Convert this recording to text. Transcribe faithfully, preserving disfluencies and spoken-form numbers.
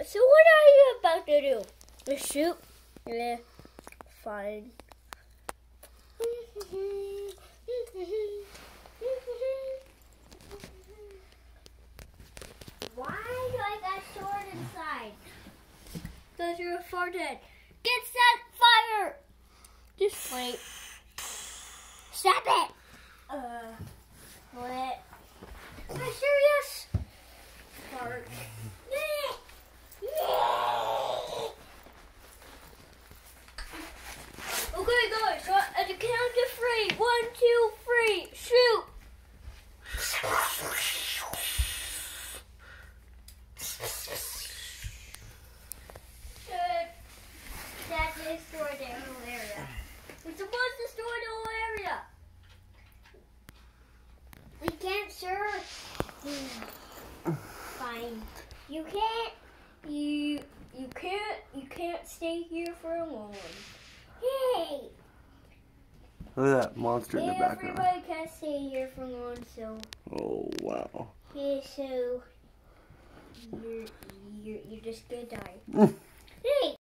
So what are you about to do? The shoot? Yeah, fine. Why do I got sword inside? Because you're a far dead. Get set fire! Just wait. Stop it! Uh, what? Am I serious? Fart. Okay, guys, so at the count of three. One, two, three. Shoot! Good. That destroyed the whole area. We're supposed to destroy the whole area. We can't, sir. Fine. You can't. You you can't. You can't stay here for long. Hey. Look at that monster in the background. Everybody can't stay here for long, so. Oh wow. Yeah, so you're you're you're just gonna die. Hey.